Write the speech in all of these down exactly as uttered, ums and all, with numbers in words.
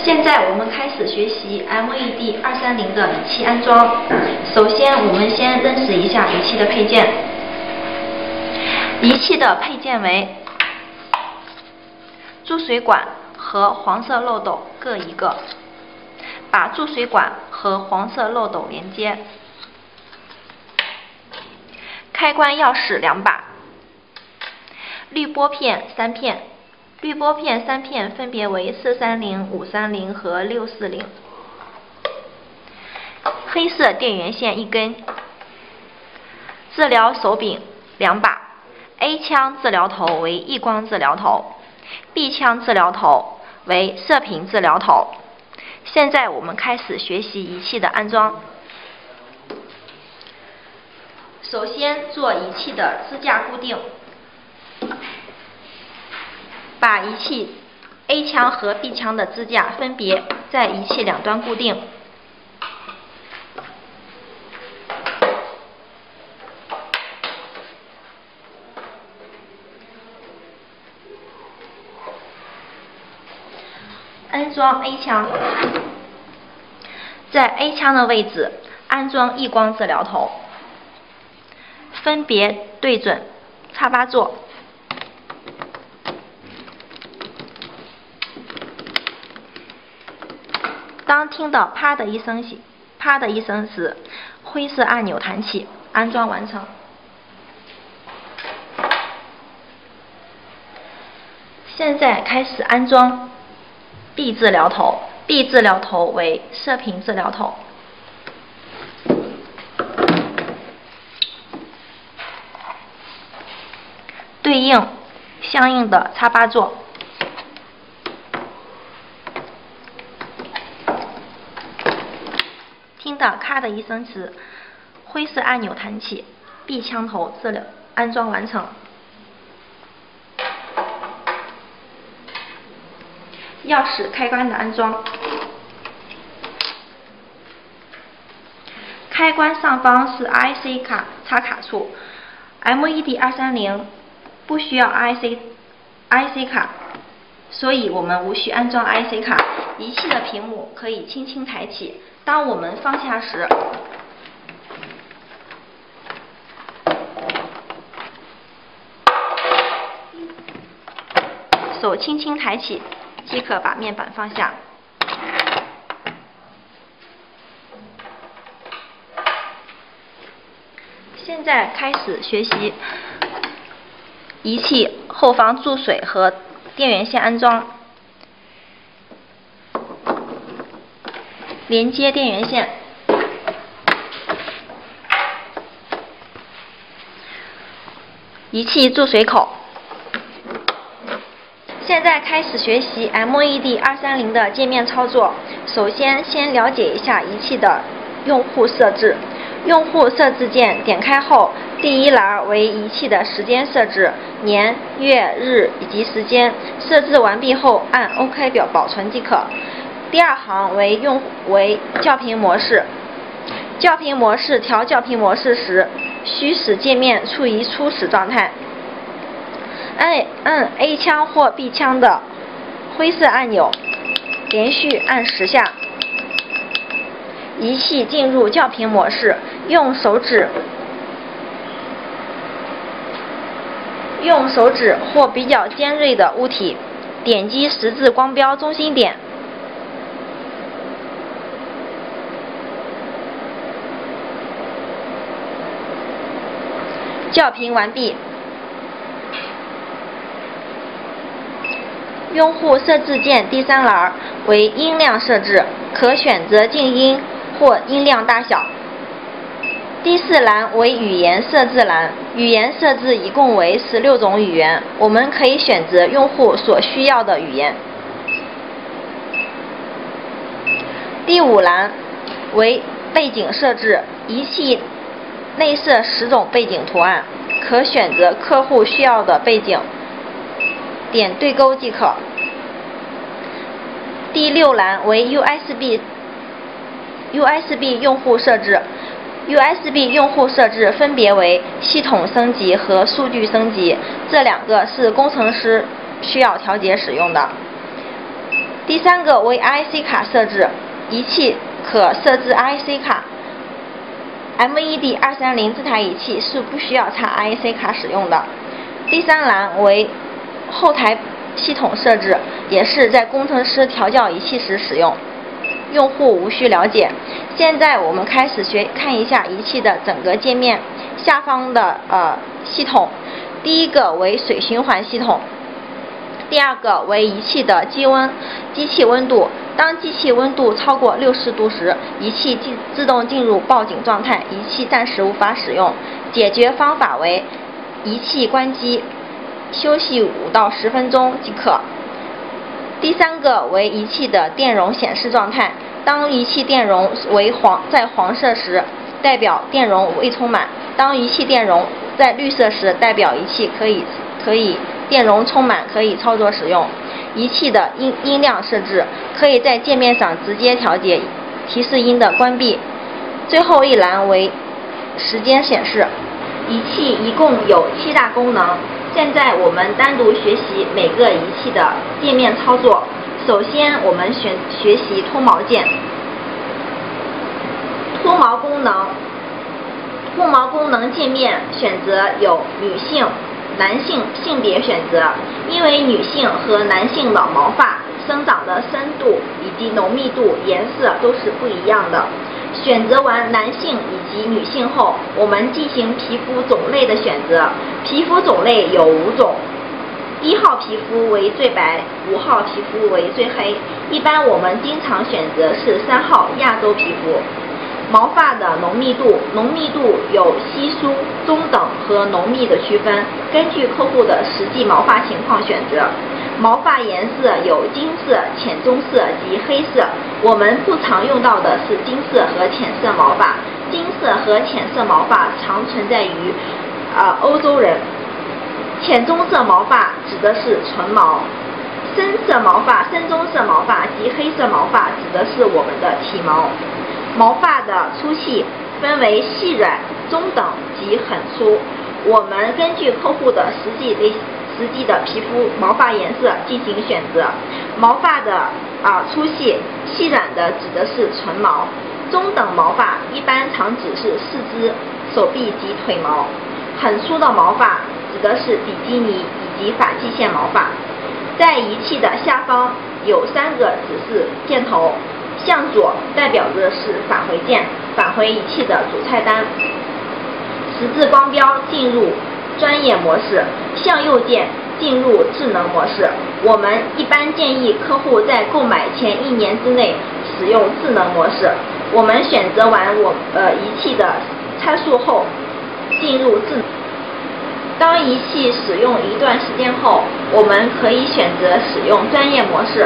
现在我们开始学习 M E D 二三零的仪器安装。首先，我们先认识一下仪器的配件。仪器的配件为注水管和黄色漏斗各一个，把注水管和黄色漏斗连接。开关钥匙两把，滤波片三片。滤波片三片分别为四三零、五三零和六四零。黑色电源线一根。治疗手柄两把。A 腔治疗头为异光治疗头 ，B 腔治疗头为射频治疗头。现在我们开始学习仪器的安装。首先做仪器的支架固定。把仪器 A 腔和 B 腔的支架分别在仪器两端固定。安装 A 腔，在 A 腔的位置安装异光治疗头，分别对准插拔座。当听到啪的一声起，啪的一声时，灰色按钮弹起，安装完成。现在开始安装 B 治疗头 ，B 治疗头为射频治疗头。对应相应的插拔座。听到咔的一声时，灰色按钮弹起 ，B 枪头治疗安装完成。钥匙开关的安装，开关上方是 I C 卡插卡处 ，M E D 二三零不需要 I C I C 卡，所以我们无需安装 I C 卡。仪器的屏幕可以轻轻抬起。当我们放下时，手轻轻抬起，即可把面板放下。现在开始学习仪器后方注水和电源线安装。连接电源线，仪器注水口。现在开始学习 M E D 二三零的界面操作。首先，先了解一下仪器的用户设置。用户设置键点开后，第一栏为仪器的时间设置，年、月、日以及时间。设置完毕后，按 OK 表保存即可。第二行为用为校频模式，校频模式调校频模式时，需使界面处于初始状态。按按 A 腔或 B 腔的灰色按钮，连续按十下，仪器进入校频模式。用手指用手指或比较尖锐的物体点击十字光标中心点。校频完毕。用户设置键第三栏为音量设置，可选择静音或音量大小。第四栏为语言设置栏，语言设置一共为十六种语言，我们可以选择用户所需要的语言。第五栏为背景设置，仪器内设十种背景图案，可选择客户需要的背景，点对勾即可。第六栏为 U S B U S B 用户设置。U S B 用户设置分别为系统升级和数据升级，这两个是工程师需要调节使用的。 第三个为 I C 卡设置，仪器可设置 I C 卡。M E D 二三零这台仪器是不需要插 I C 卡使用的。第三栏为后台系统设置，也是在工程师调教仪器时使用，用户无需了解。现在我们开始学看一下仪器的整个界面，下方的呃系统，第一个为水循环系统。第二个为仪器的机温、机器温度。当机器温度超过六十度时，仪器自自动进入报警状态，仪器暂时无法使用。解决方法为仪器关机，休息五到十分钟即可。第三个为仪器的电容显示状态。当仪器电容为黄在黄色时，代表电容未充满；当仪器电容在绿色时，代表仪器可以可以电容充满，可以操作使用。仪器的音音量设置，可以在界面上直接调节提示音的关闭。最后一栏为时间显示。仪器一共有七大功能，现在我们单独学习每个仪器的界面操作。首先，我们选学习脱毛键。脱毛功能，脱毛功能界面选择有女性、男性性别选择，因为女性和男性的毛发生长的深度以及浓密度、颜色都是不一样的。选择完男性以及女性后，我们进行皮肤种类的选择。皮肤种类有五种，一号皮肤为最白，五号皮肤为最黑。一般我们经常选择是三号亚洲皮肤。毛发的浓密度，浓密度有稀疏、中等和浓密的区分，根据客户的实际毛发情况选择。毛发颜色有金色、浅棕色及黑色，我们不常用到的是金色和浅色毛发。金色和浅色毛发常存在于呃欧洲人。浅棕色毛发指的是纯毛，深色毛发、深棕色毛发及黑色毛发指的是我们的体毛。毛发的粗细分为细软、中等及很粗，我们根据客户的实际类实际的皮肤毛发颜色进行选择。毛发的啊粗细、细软的指的是纯毛，中等毛发一般常指是四肢、手臂及腿毛，很粗的毛发指的是比基尼以及发际线毛发。在仪器的下方有三个指示箭头。向左代表着是返回键，返回仪器的主菜单。十字光标进入专业模式，向右键进入智能模式。我们一般建议客户在购买前一年之内使用智能模式。我们选择完我呃仪器的参数后，进入智能。当仪器使用一段时间后，我们可以选择使用专业模式。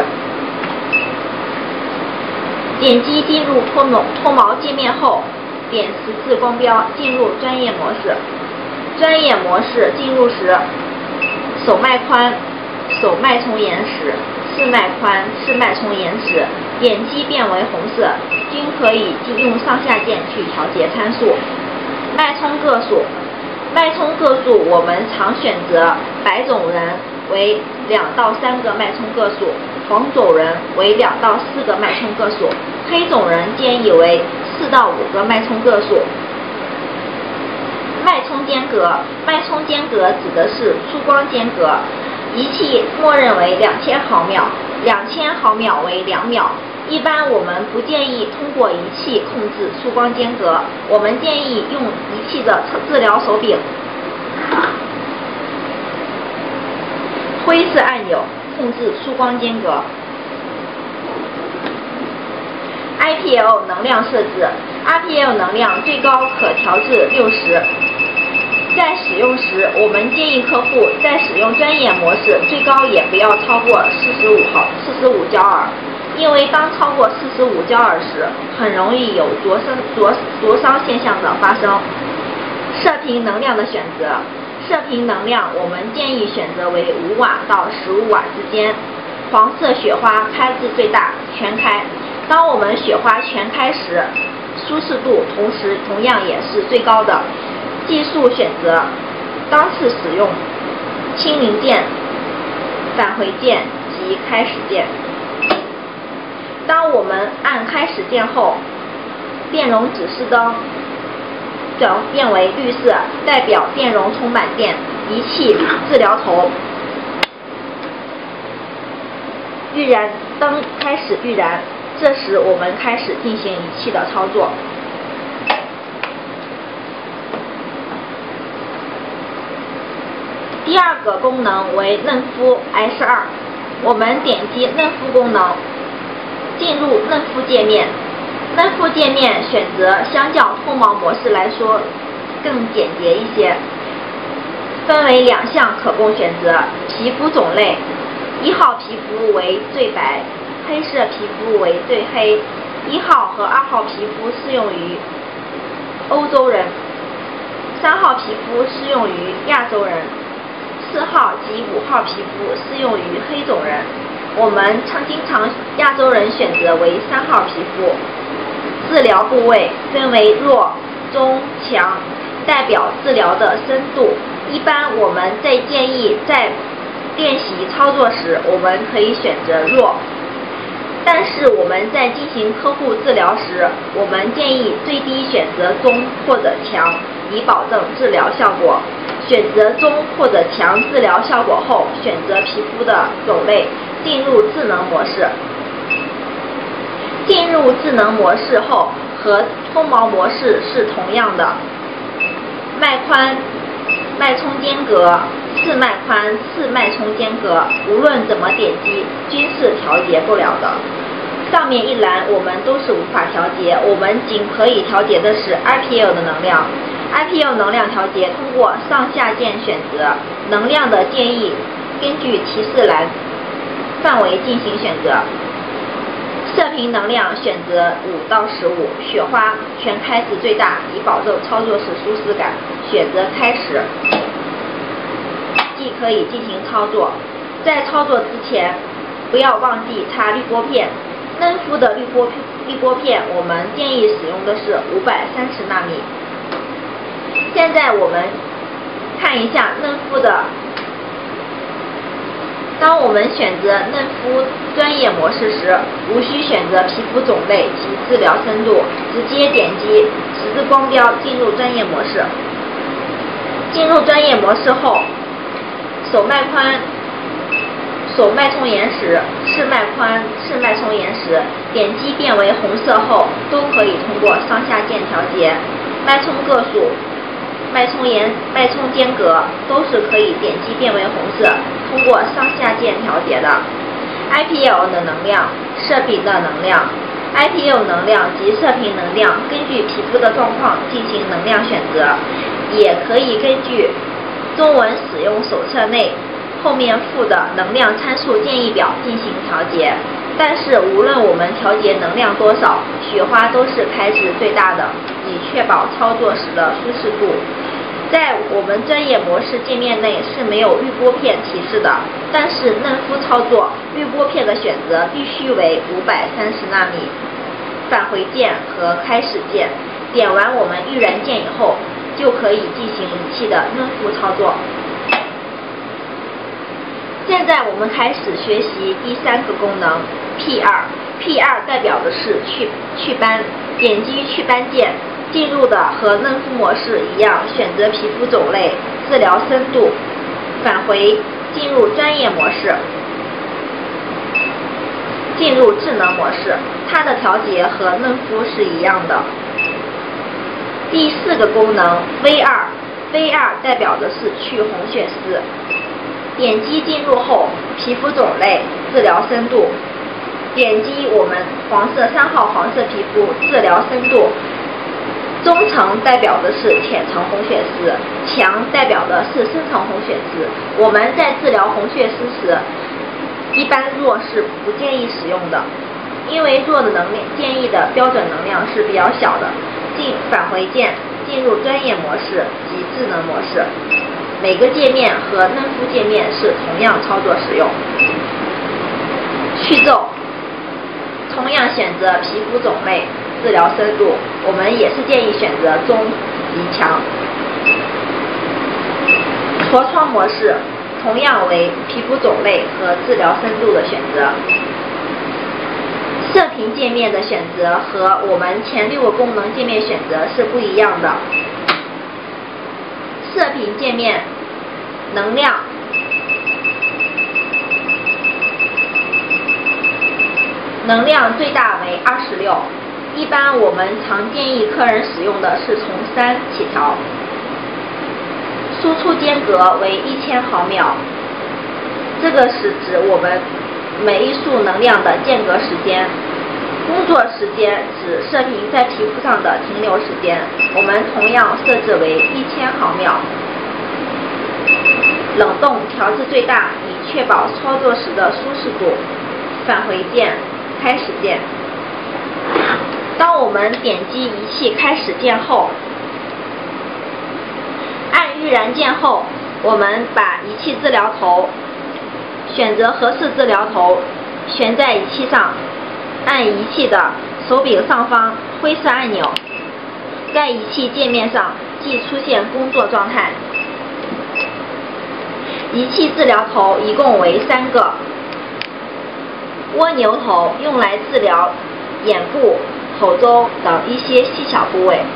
点击进入脱毛脱毛界面后，点十字光标进入专业模式。专业模式进入时，手脉宽、手脉冲延时、次脉宽、次脉冲延时，点击变为红色，均可以用上下键去调节参数。脉冲个数，脉冲个数我们常选择白种人为两到三个脉冲个数，黄种人为两到四个脉冲个数，黑种人建议为四到五个脉冲个数。脉冲间隔，脉冲间隔指的是粗光间隔，仪器默认为两千毫秒，两千毫秒为两秒。一般我们不建议通过仪器控制粗光间隔，我们建议用仪器的治疗手柄，灰色按钮控制粗光间隔。I P L 能量设置 ，I P L 能量最高可调至六十。在使用时，我们建议客户在使用专业模式，最高也不要超过四十五毫四十五焦耳，因为当超过四十五焦耳时，很容易有灼伤灼灼伤现象的发生。射频能量的选择，射频能量我们建议选择为五瓦到十五瓦之间。黄色雪花开至最大，全开。当我们雪花全开时，舒适度同时同样也是最高的。技术选择，当次使用清零键、返回键及开始键。 当我们按开始键后，电容指示灯转变为绿色，代表电容充满电，仪器治疗头预燃灯开始预燃，这时我们开始进行仪器的操作。第二个功能为嫩肤 S 二， 我们点击嫩肤功能，进入嫩肤界面。嫩肤界面选择相较脱毛模式来说更简洁一些，分为两项可供选择：皮肤种类，一号皮肤为最白，黑色皮肤为最黑。一号和二号皮肤适用于欧洲人，三号皮肤适用于亚洲人，四号及五号皮肤适用于黑种人。我们常经常亚洲人选择为三号皮肤。治疗部位分为弱、中、强，代表治疗的深度。一般我们在建议在练习操作时，我们可以选择弱，但是我们在进行客户治疗时，我们建议最低选择中或者强，以保证治疗效果。选择中或者强治疗效果后，选择皮肤的种类，进入智能模式。进入智能模式后，和脱毛模式是同样的，脉宽、脉冲间隔、次脉宽、次脉冲间隔，无论怎么点击均是调节不了的。上面一栏我们都是无法调节，我们仅可以调节的是 I P L 的能量。I P L 能量调节通过上下键选择，能量的建议根据提示栏范围进行选择。射频能量选择五到十五，雪花全开至最大，以保证操作时舒适感。选择开始，即可以进行操作。在操作之前，不要忘记擦滤波片。嫩肤的滤波滤波片，我们建议使用的是五百三十纳米。现在我们看一下嫩肤的。当我们选择嫩肤专业模式时，无需选择皮肤种类及治疗深度，直接点击十字光标进入专业模式。进入专业模式后，手脉宽、手脉冲延时、次脉宽、次脉冲延时，点击变为红色后，都可以通过上下键调节。脉冲个数、脉冲延、脉冲间隔都是可以点击变为红色，通过上下键调节的。I P L 的能量、射频的能量、I P L 能量及射频能量根据皮肤的状况进行能量选择，也可以根据中文使用手册内后面附的能量参数建议表进行调节。但是无论我们调节能量多少，雪花都是开至最大的，以确保操作时的舒适度。在我们专业模式界面内是没有滤波片提示的，但是嫩肤操作滤波片的选择必须为五百三十纳米。返回键和开始键，点完我们预燃键以后，就可以进行仪器的嫩肤操作。现在我们开始学习第三个功能 P 二。P 二 代表的是祛祛斑，点击祛斑键。进入的和嫩肤模式一样，选择皮肤种类、治疗深度，返回进入专业模式，进入智能模式，它的调节和嫩肤是一样的。第四个功能 V 二 V 二 代表的是去红血丝，点击进入后，皮肤种类、治疗深度，点击我们黄色三号黄色皮肤治疗深度。中层代表的是浅层红血丝，强代表的是深层红血丝。我们在治疗红血丝时，一般弱是不建议使用的，因为弱的能量建议的标准能量是比较小的。进返回键，进入专业模式及智能模式。每个界面和嫩肤界面是同样操作使用。去皱，同样选择皮肤种类。治疗深度，我们也是建议选择中及强。痤疮模式同样为皮肤种类和治疗深度的选择。 射频界面的选择和我们前六个功能界面选择是不一样的。射频界面能量能量最大为二十六，一般我们常建议客人使用的是从三起调。输出间隔为一千毫秒，这个是指我们每一束能量的间隔时间。工作时间指射频在皮肤上的停留时间，我们同样设置为一千毫秒。冷冻调至最大，以确保操作时的舒适度。返回键、开始键。当我们点击仪器开始键后，按预燃键后，我们把仪器治疗头选择合适治疗头，悬在仪器上，按仪器的手柄上方灰色按钮，在仪器界面上即出现工作状态。仪器治疗头一共为三个，蜗牛头用来治疗眼部、口周等一些细小部位。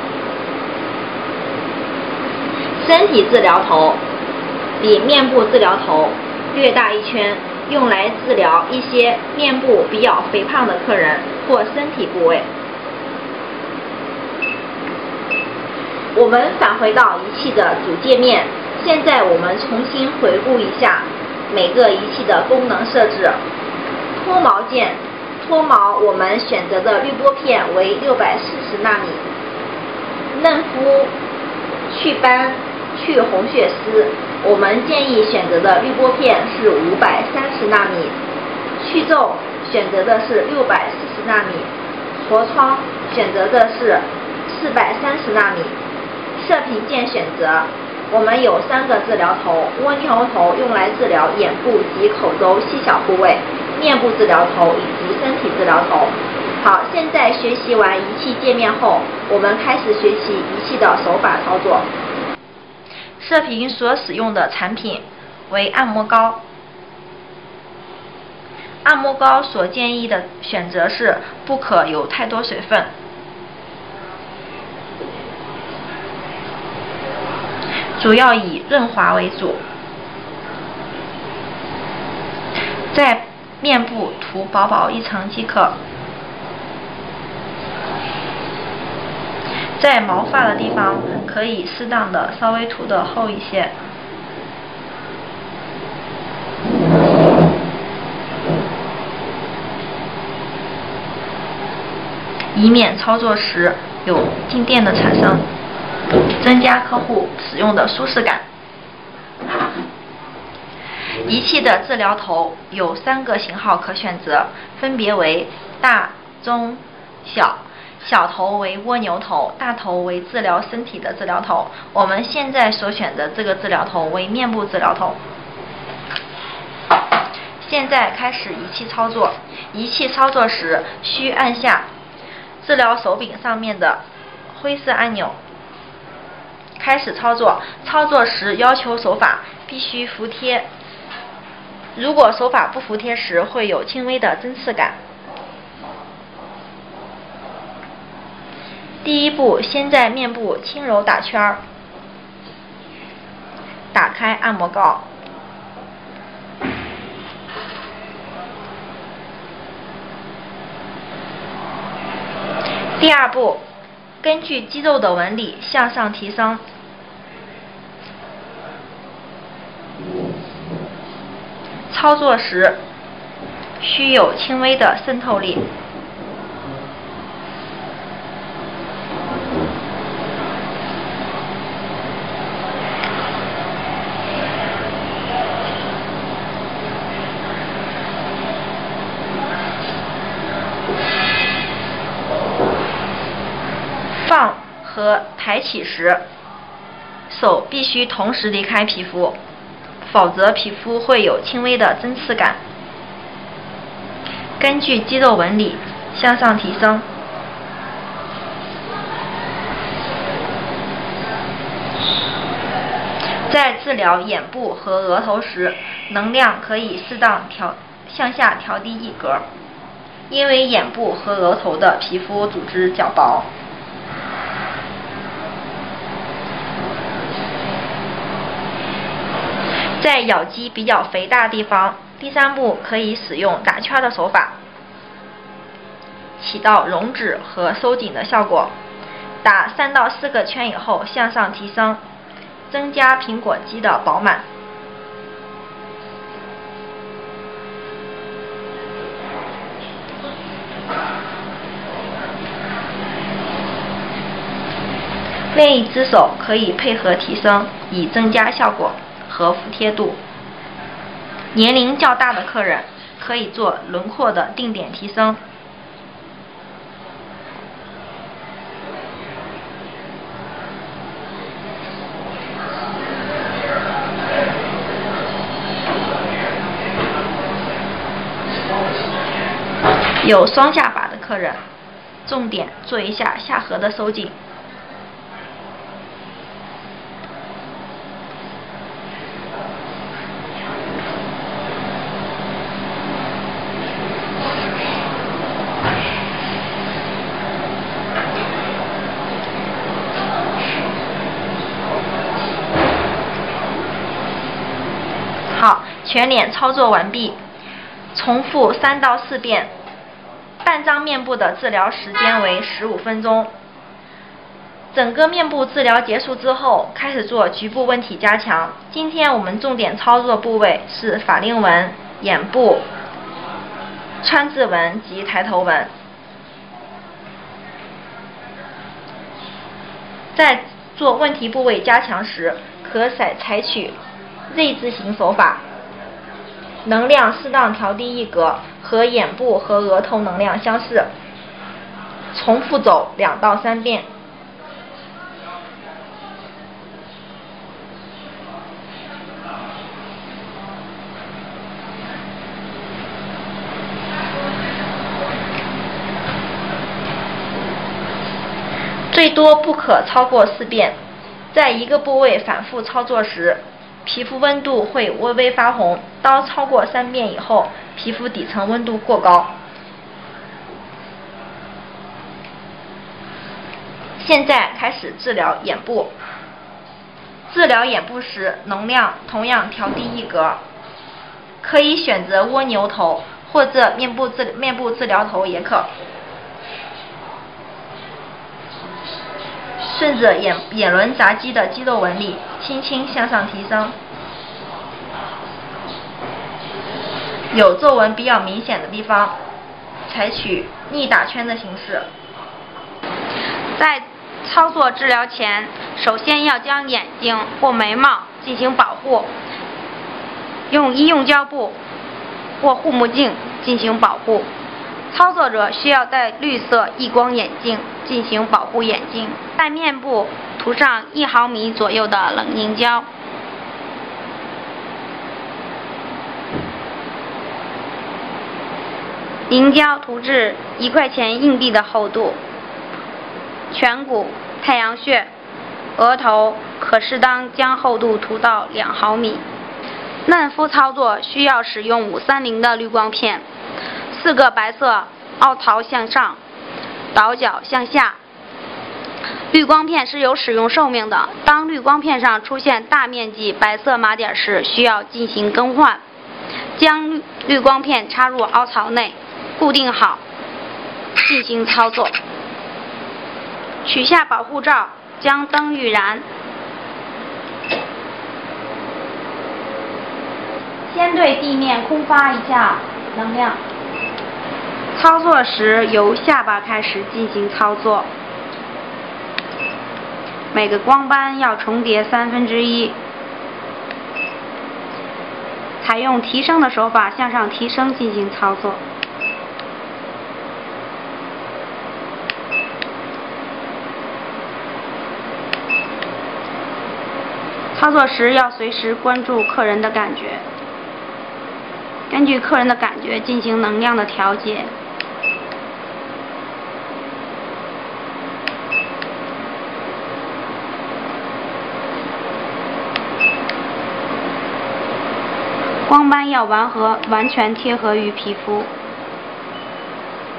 身体治疗头比面部治疗头略大一圈，用来治疗一些面部比较肥胖的客人或身体部位。我们返回到仪器的主界面，现在我们重新回顾一下每个仪器的功能设置。脱毛键，脱毛我们选择的滤波片为六百四十纳米。嫩肤、祛斑、去红血丝，我们建议选择的滤波片是五百三十纳米。去皱选择的是六百四十纳米。痤疮选择的是四百三十纳米。射频键选择，我们有三个治疗头，蜗牛头用来治疗眼部及口周细小部位，面部治疗头以及身体治疗头。好，现在学习完仪器界面后，我们开始学习仪器的手法操作。射频所使用的产品为按摩膏。按摩膏所建议的选择是不可有太多水分。主要以润滑为主，在面部涂薄薄一层即可，在毛发的地方可以适当的稍微涂得厚一些。以免操作时有静电的产生，增加客户使用的舒适感。仪器的治疗头有三个型号可选择，分别为大、中、小。小头为蜗牛头，大头为治疗身体的治疗头。我们现在所选的这个治疗头为面部治疗头。现在开始仪器操作。仪器操作时需按下治疗手柄上面的灰色按钮。开始操作。操作时要求手法必须服帖，如果手法不服帖时会有轻微的针刺感。第一步，先在面部轻柔打圈儿，打开按摩膏。第二步，根据肌肉的纹理向上提升。操作时需有轻微的渗透力。放和抬起时，手必须同时离开皮肤，否则皮肤会有轻微的针刺感。根据肌肉纹理向上提升。在治疗眼部和额头时，能量可以适当调向下调低一格。 因为眼部和额头的皮肤组织较薄。在咬肌比较肥大的地方，第三步可以使用打圈的手法，起到溶脂和收紧的效果。打三到四个圈以后向上提升，增加苹果肌的饱满。另一只手可以配合提升，以增加效果和服帖度。年龄较大的客人可以做轮廓的定点提升。有双下巴的客人，重点做一下下颌的收紧。好，全脸操作完毕，重复三到四遍。半张面部的治疗时间为十五分钟。整个面部治疗结束之后，开始做局部问题加强。今天我们重点操作部位是法令纹、眼部、川字纹及抬头纹。在做问题部位加强时，可采采取 Z 字形手法，能量适当调低一格，和眼部和额头能量相似，重复走两到三遍。最多不可超过四遍。在一个部位反复操作时，皮肤温度会微微发红，当超过三遍以后，皮肤底层温度过高。现在开始治疗眼部。治疗眼部时，能量同样调低一格，可以选择蜗牛头或者面部治面部治疗头也可。顺着眼眼轮匝肌的肌肉纹理，轻轻向上提升。有皱纹比较明显的地方，采取逆打圈的形式。 在操作治疗前，首先要将眼睛或眉毛进行保护，用医用胶布或护目镜进行保护。操作者需要戴绿色逆光眼镜进行保护眼睛，在面部涂上一毫米左右的冷凝胶。凝胶涂至一块钱硬币的厚度。颧骨、太阳穴、额头可适当将厚度涂到两毫米。嫩肤操作需要使用五三零的滤光片，四个白色凹槽向上，倒角向下。滤光片是有使用寿命的，当滤光片上出现大面积白色码点时，需要进行更换。将滤光片插入凹槽内，固定好，进行操作。取下保护罩，将灯预燃。先对地面空发一下能量。操作时由下巴开始进行操作，每个光斑要重叠三分之一。采用提升的手法向上提升进行操作。操作时要随时关注客人的感觉，根据客人的感觉进行能量的调节。光斑要完合，完全贴合于皮肤。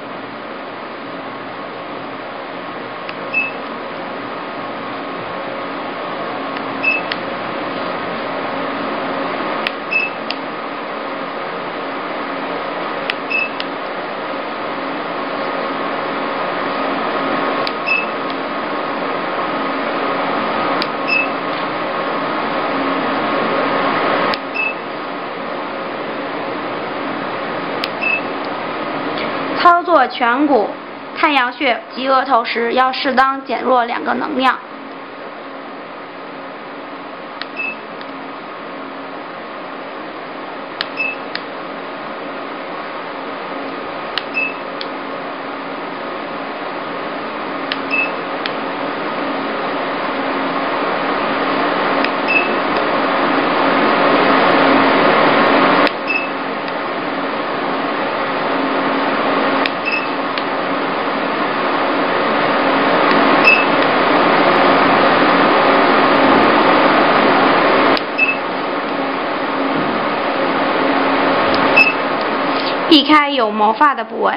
颧骨、太阳穴及额头时，要适当减弱两个能量。避开有毛发的部位。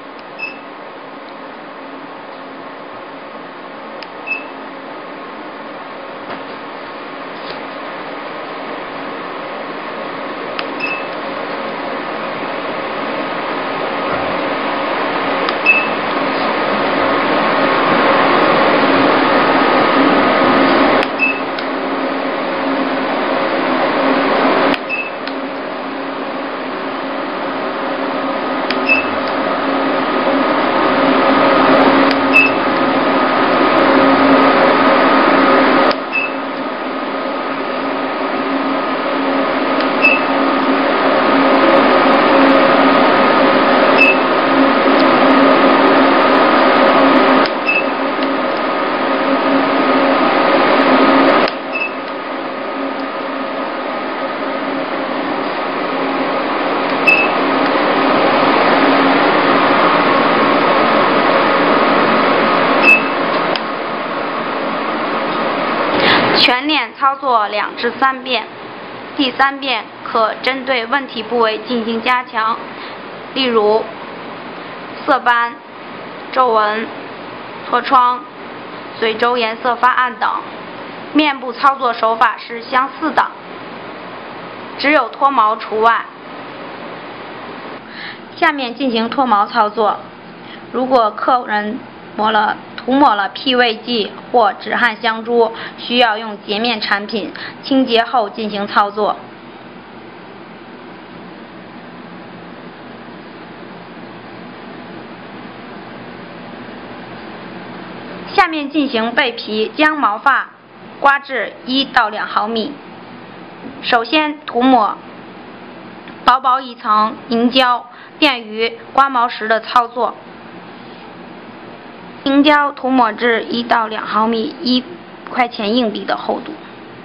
全脸操作两至三遍，第三遍可针对问题部位进行加强，例如色斑、皱纹、痤疮、嘴周颜色发暗等。面部操作手法是相似的，只有脱毛除外。下面进行脱毛操作。如果客人抹了涂抹了屁味剂或止汗香珠，需要用洁面产品清洁后进行操作。下面进行背皮，将毛发刮至一到两毫米。首先涂抹薄薄一层凝胶，便于刮毛时的操作。凝胶涂抹至一到两毫米，一块钱硬币的厚度。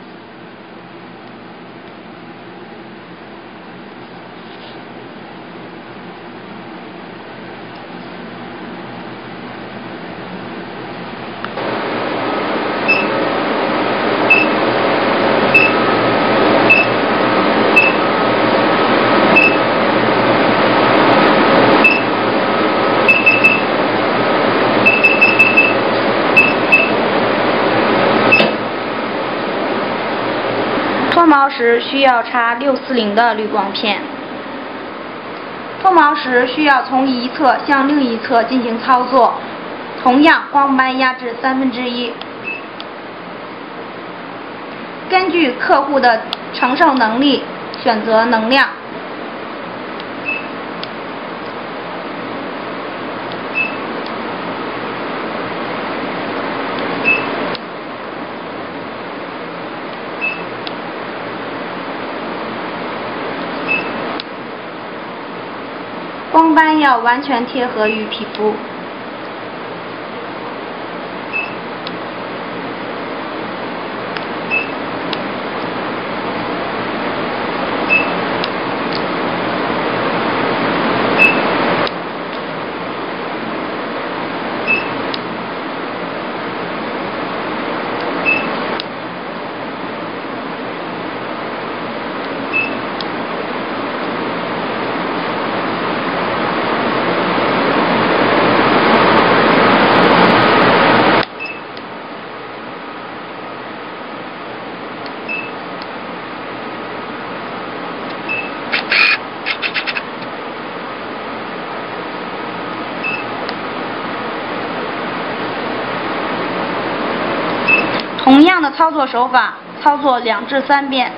脱毛时需要插六四零的滤光片。脱毛时需要从一侧向另一侧进行操作，同样光斑压至三分之一。根据客户的承受能力选择能量。光斑要完全贴合于皮肤。同样的操作手法，操作两至三遍。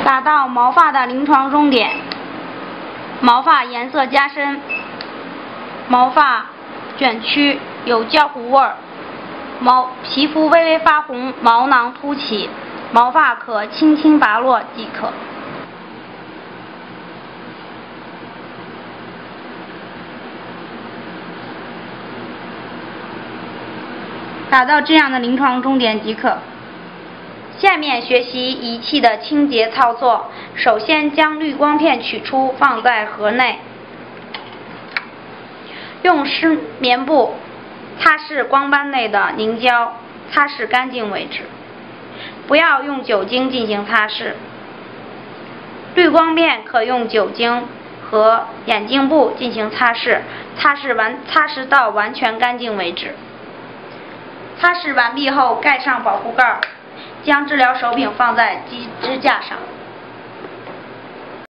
达到毛发的临床终点，毛发颜色加深，毛发卷曲有焦糊味儿，毛皮肤微微发红，毛囊凸起，毛发可轻轻拔落即可。达到这样的临床终点即可。下面学习仪器的清洁操作。首先将滤光片取出，放在盒内，用湿棉布擦拭光斑内的凝胶，擦拭干净为止，不要用酒精进行擦拭。滤光片可用酒精和眼镜布进行擦拭，擦拭完擦拭到完全干净为止。擦拭完毕后，盖上保护盖，将治疗手柄放在机支架上。